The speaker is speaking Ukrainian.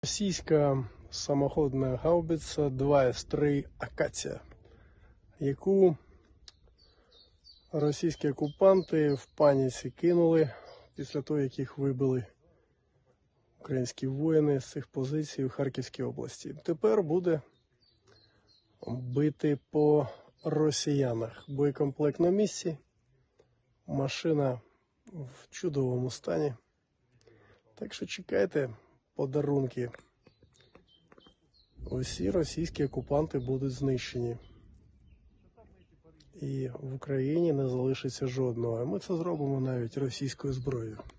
Російська самоходна гаубиця 2С3 «Акація», яку російські окупанти в паніці кинули після того, як їх вибили українські воїни з цих позицій у Харківській області. Тепер буде бити по росіянах. Боєкомплект на місці, машина в чудовому стані. Так що чекайте подарунки. Усі російські окупанти будуть знищені. І в Україні не залишиться жодного. Ми це зробимо навіть російською зброєю.